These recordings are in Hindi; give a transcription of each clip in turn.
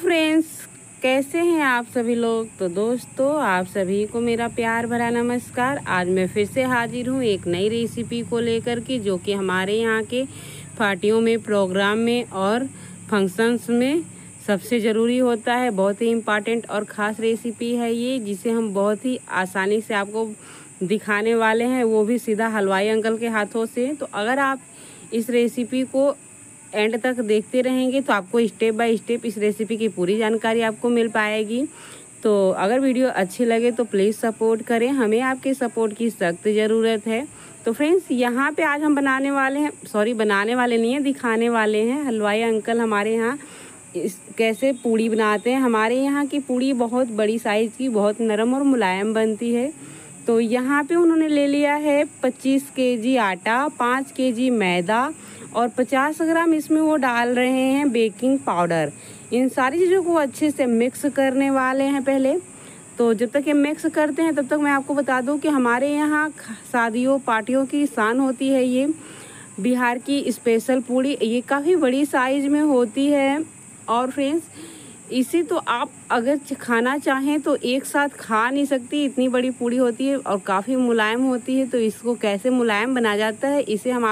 फ्रेंड्स, कैसे हैं आप सभी लोग। तो दोस्तों, आप सभी को मेरा प्यार भरा नमस्कार। आज मैं फिर से हाजिर हूँ एक नई रेसिपी को लेकर के, जो कि हमारे यहाँ के पार्टियों में, प्रोग्राम में और फंक्शंस में सबसे ज़रूरी होता है। बहुत ही इम्पॉर्टेंट और ख़ास रेसिपी है ये, जिसे हम बहुत ही आसानी से आपको दिखाने वाले हैं, वो भी सीधा हलवाई अंकल के हाथों से। तो अगर आप इस रेसिपी को एंड तक देखते रहेंगे तो आपको स्टेप बाय स्टेप इस रेसिपी की पूरी जानकारी आपको मिल पाएगी। तो अगर वीडियो अच्छी लगे तो प्लीज़ सपोर्ट करें, हमें आपके सपोर्ट की सख्त ज़रूरत है। तो फ्रेंड्स, यहाँ पे आज हम बनाने वाले नहीं है, दिखाने वाले हैं हलवाई अंकल हमारे यहाँ कैसे पूड़ी बनाते हैं। हमारे यहाँ की पूड़ी बहुत बड़ी साइज़ की, बहुत नरम और मुलायम बनती है। तो यहाँ पे उन्होंने ले लिया है 25 केजी आटा, 5 केजी मैदा और 50 ग्राम इसमें वो डाल रहे हैं बेकिंग पाउडर। इन सारी चीज़ों को अच्छे से मिक्स करने वाले हैं पहले। तो जब तक ये मिक्स करते हैं तब तक मैं आपको बता दूं कि हमारे यहाँ शादियों पार्टियों की शान होती है ये बिहार की स्पेशल पूड़ी। ये काफ़ी बड़ी साइज़ में होती है और फ्रेंड्स, इसी तो आप अगर खाना चाहें तो एक साथ खा नहीं सकती, इतनी बड़ी पूड़ी होती है और काफ़ी मुलायम होती है। तो इसको कैसे मुलायम बना जाता है, इसे हम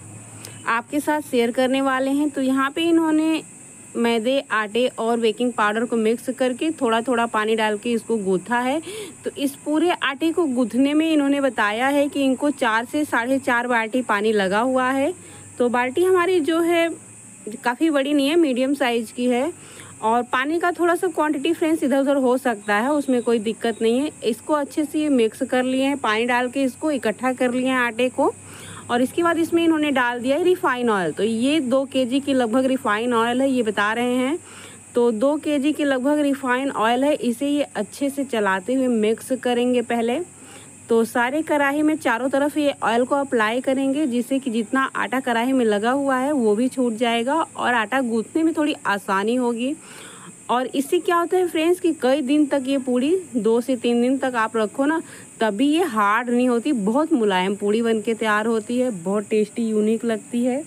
आपके साथ शेयर करने वाले हैं। तो यहाँ पे इन्होंने मैदे, आटे और बेकिंग पाउडर को मिक्स करके थोड़ा थोड़ा पानी डाल के इसको गूँथा है। तो इस पूरे आटे को गूँथने में इन्होंने बताया है कि इनको 4 से 4.5 बाल्टी पानी लगा हुआ है। तो बाल्टी हमारी जो है काफ़ी बड़ी नहीं है, मीडियम साइज़ की है। और पानी का थोड़ा सा क्वांटिटी फ्रेंड्स इधर उधर हो सकता है, उसमें कोई दिक्कत नहीं है। इसको अच्छे से मिक्स कर लिए हैं, पानी डाल के इसको इकट्ठा कर लिए हैं आटे को। और इसके बाद इसमें इन्होंने डाल दिया है रिफ़ाइन ऑयल। तो ये 2 केजी की लगभग रिफ़ाइन ऑयल है, ये बता रहे हैं। तो 2 केजी की लगभग रिफ़ाइन ऑयल है। इसे ये अच्छे से चलाते हुए मिक्स करेंगे पहले। तो सारे कढ़ाई में चारों तरफ ये ऑयल को अप्लाई करेंगे, जिससे कि जितना आटा कढ़ाई में लगा हुआ है वो भी छूट जाएगा और आटा गूँथने में थोड़ी आसानी होगी। और इससे क्या होता है फ्रेंड्स कि कई दिन तक ये पूड़ी 2 से 3 दिन तक आप रखो ना, तभी ये हार्ड नहीं होती, बहुत मुलायम पूड़ी बनके तैयार होती है, बहुत टेस्टी यूनिक लगती है।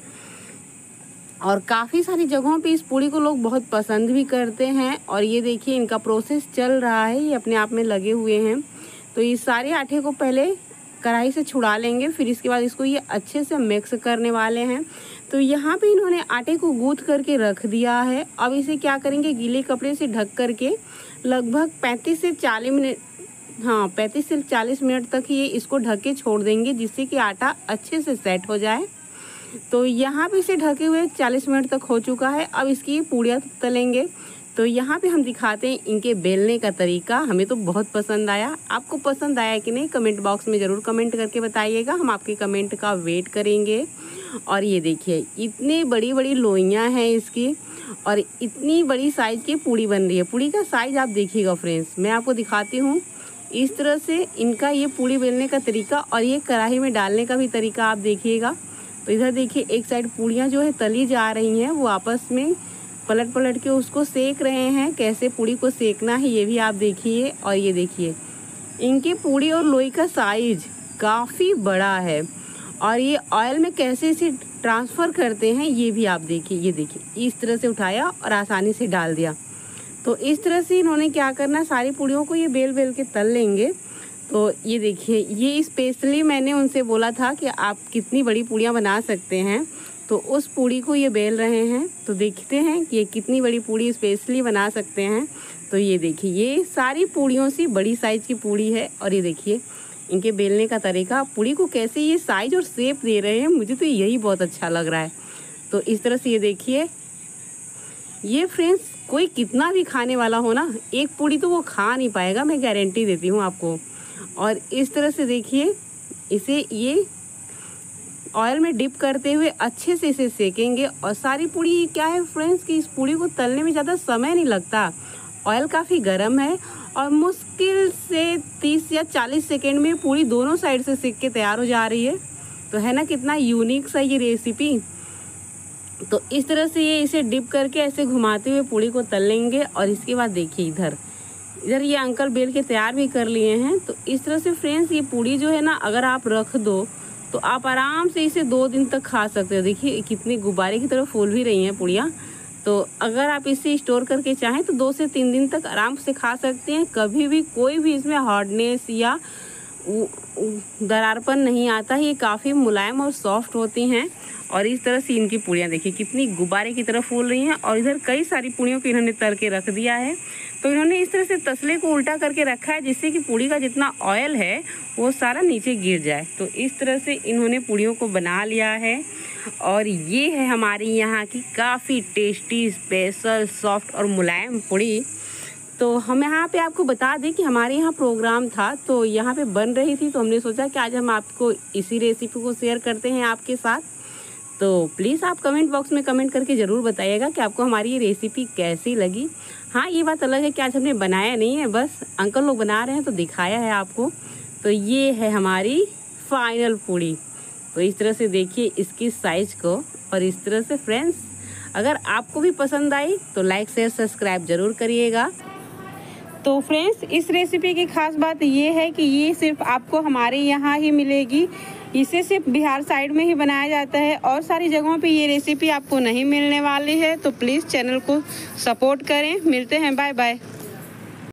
और काफ़ी सारी जगहों पे इस पूड़ी को लोग बहुत पसंद भी करते हैं। और ये देखिए, इनका प्रोसेस चल रहा है, ये अपने आप में लगे हुए हैं। तो इस सारे आटे को पहले कढ़ाई से छुड़ा लेंगे, फिर इसके बाद इसको ये अच्छे से मिक्स करने वाले हैं। तो यहाँ पे इन्होंने आटे को गूँथ करके रख दिया है। अब इसे क्या करेंगे, गीले कपड़े से ढक करके लगभग 35 से 40 मिनट तक ये इसको ढक के छोड़ देंगे, जिससे कि आटा अच्छे से सेट हो जाए। तो यहाँ पे इसे ढके हुए 40 मिनट तक हो चुका है। अब इसकी पूड़ियाँ तलेंगे। तो यहाँ पे हम दिखाते हैं इनके बेलने का तरीका। हमें तो बहुत पसंद आया, आपको पसंद आया कि नहीं कमेंट बॉक्स में ज़रूर कमेंट करके बताइएगा, हम आपके कमेंट का वेट करेंगे। और ये देखिए, इतनी बड़ी बड़ी लोइयाँ हैं इसकी और इतनी बड़ी साइज़ की पूड़ी बन रही है। पूड़ी का साइज़ आप देखिएगा फ्रेंड्स, मैं आपको दिखाती हूँ। इस तरह से इनका ये पूड़ी बेलने का तरीका और ये कढ़ाई में डालने का भी तरीका आप देखिएगा। तो इधर देखिए, एक साइड पूड़ियाँ जो है तली जा रही हैं, वो आपस में पलट पलट के उसको सेक रहे हैं। कैसे पूड़ी को सेकना है ये भी आप देखिए। और ये देखिए, इनकी पूड़ी और लोई का साइज काफ़ी बड़ा है और ये ऑयल में कैसे इसे ट्रांसफ़र करते हैं ये भी आप देखिए। ये देखिए, इस तरह से उठाया और आसानी से डाल दिया। तो इस तरह से इन्होंने क्या करना, सारी पूड़ियों को ये बेल बेल के तल लेंगे। तो ये देखिए, ये स्पेशली मैंने उनसे बोला था कि आप कितनी बड़ी पूड़ियाँ बना सकते हैं, तो उस पूड़ी को ये बेल रहे हैं। तो देखते हैं कि ये कितनी बड़ी पूड़ी स्पेशली बना सकते हैं। तो ये देखिए, ये सारी पूड़ियों से बड़ी साइज़ की पूड़ी है। और ये देखिए इनके बेलने का तरीका, पूड़ी को कैसे ये साइज और शेप दे रहे हैं, मुझे तो यही बहुत अच्छा लग रहा है। तो इस तरह से ये देखिए, ये फ्रेंड्स कोई कितना भी खाने वाला हो ना, एक पूड़ी तो वो खा नहीं पाएगा, मैं गारंटी देती हूँ आपको। और इस तरह से देखिए, इसे ये ऑयल में डिप करते हुए अच्छे से इसे सेकेंगे। और सारी पूड़ी क्या है फ्रेंड्स कि इस पूड़ी को तलने में ज़्यादा समय नहीं लगता, ऑयल काफ़ी गर्म है और मुश्किल से 30 या 40 सेकेंड में पूड़ी दोनों साइड से सेक के तैयार हो जा रही है। तो है ना कितना यूनिक सा ये रेसिपी। तो इस तरह से ये इसे डिप करके ऐसे घुमाते हुए पूड़ी को तल लेंगे। और इसके बाद देखिए, इधर ये अंकल बेल के तैयार भी कर लिए हैं। तो इस तरह से फ्रेंड्स, ये पूड़ी जो है ना, अगर आप रख दो तो आप आराम से इसे 2 दिन तक खा सकते हो। देखिए कितनी गुब्बारे की तरह फूल भी रही हैं पूड़ियाँ। तो अगर आप इसे स्टोर करके चाहें तो 2 से 3 दिन तक आराम से खा सकते हैं। कभी भी कोई भी इसमें हार्डनेस या दरारपन नहीं आता। ये काफ़ी मुलायम और सॉफ्ट होती हैं। और इस तरह से इनकी पूड़ियाँ देखिए कितनी गुब्बारे की तरह फूल रही हैं। और इधर कई सारी पूड़ियों को इन्होंने तल के रख दिया है। तो इन्होंने इस तरह से तसले को उल्टा करके रखा है जिससे कि पूड़ी का जितना ऑयल है वो सारा नीचे गिर जाए। तो इस तरह से इन्होंने पूड़ियों को बना लिया है। और ये है हमारी यहाँ की काफ़ी टेस्टी, स्पेशल, सॉफ्ट और मुलायम पूड़ी। तो हम यहाँ पे आपको बता दें कि हमारे यहाँ प्रोग्राम था तो यहाँ पे बन रही थी, तो हमने सोचा कि आज हम आपको इसी रेसिपी को शेयर करते हैं आपके साथ। तो प्लीज़ आप कमेंट बॉक्स में कमेंट करके ज़रूर बताइएगा कि आपको हमारी ये रेसिपी कैसी लगी। हाँ, ये बात अलग है कि आज हमने बनाया नहीं है, बस अंकल लोग बना रहे हैं तो दिखाया है आपको। तो ये है हमारी फाइनल पूड़ी। तो इस तरह से देखिए इसकी साइज को। और इस तरह से फ्रेंड्स, अगर आपको भी पसंद आई तो लाइक शेयर सब्सक्राइब ज़रूर करिएगा। तो फ्रेंड्स, इस रेसिपी की खास बात ये है कि ये सिर्फ आपको हमारे यहाँ ही मिलेगी। इसे सिर्फ बिहार साइड में ही बनाया जाता है और सारी जगहों पे ये रेसिपी आपको नहीं मिलने वाली है। तो प्लीज़ चैनल को सपोर्ट करें। मिलते हैं, बाय बाय।